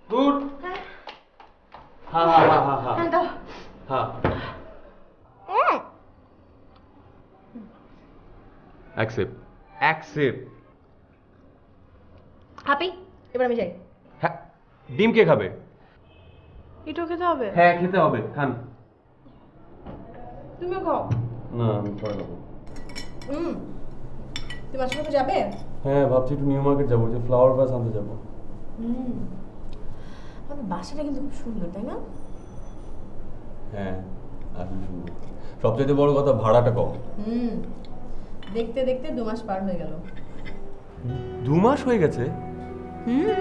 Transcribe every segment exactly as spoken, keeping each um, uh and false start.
Good. হ্যাঁ হ্যাঁ হ্যাঁ হ্যাঁ হ্যাঁ হ্যাঁ দাও। হ্যাঁ অ্যাকসেপ্ট অ্যাকসেপ্ট। হ্যাপি, এবার আমি যাই। হ্যাঁ, ডিম কে খাবে? এটাও খেতে হবে? হ্যাঁ খেতে হবে, খান। তুমিও খাও। না আমি পরে খাবো। হুম, তুমি আজকে তো যাবে? হ্যাঁ ভাবছি একটু নিউ মার্কেট যাবো, যে ফ্লাওয়ার ভাস আনতে যাবো। হুম, আমাদের বাসাটা কিন্তু খুব সুন্দর, তাই না? হ্যাঁ আসলে সুন্দর, সবচেয়ে বড় কথা ভাড়াটা কম। হুম, দেখতে দেখতে দু মাস পার হয়ে গেল। দু মাস হয়ে গেছে? হুম,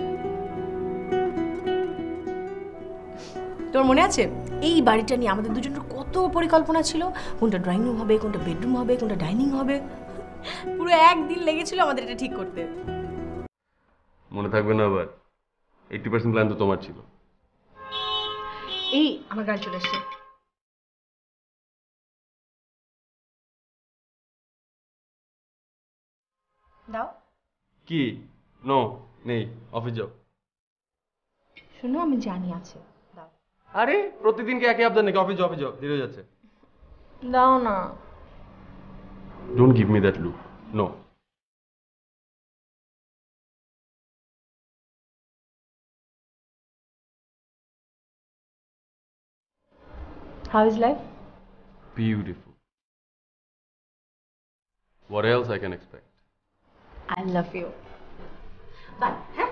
তোর মনে আছে এই বাড়িটা নিয়ে আমাদের দুজনের কত পরিকল্পনা ছিল? কোনটা ড্রয়িং রুম হবে, কোনটা বেডরুম হবে, কোনটা ডাইনিং হবে। পুরো একদিন লেগেছিল আমাদের এটা ঠিক করতে। মনে থাকবে না আবার? এইটটি পার্সেন্ট প্ল্যান তো তোমার ছিল। এই আমার গাড়ি চলে এসছে। দাও। কি? নো, নেই, অফিস যাও। শোনো, আমি জানি আছে। দাও। আরে প্রতিদিন কি একই আবদার নাকি? অফিস যাও, অফিস যাও, দেরি হয়ে যাচ্ছে। দাও না। Don't give me that look, no. How is life? Beautiful. What else I can expect? I love you. Bye.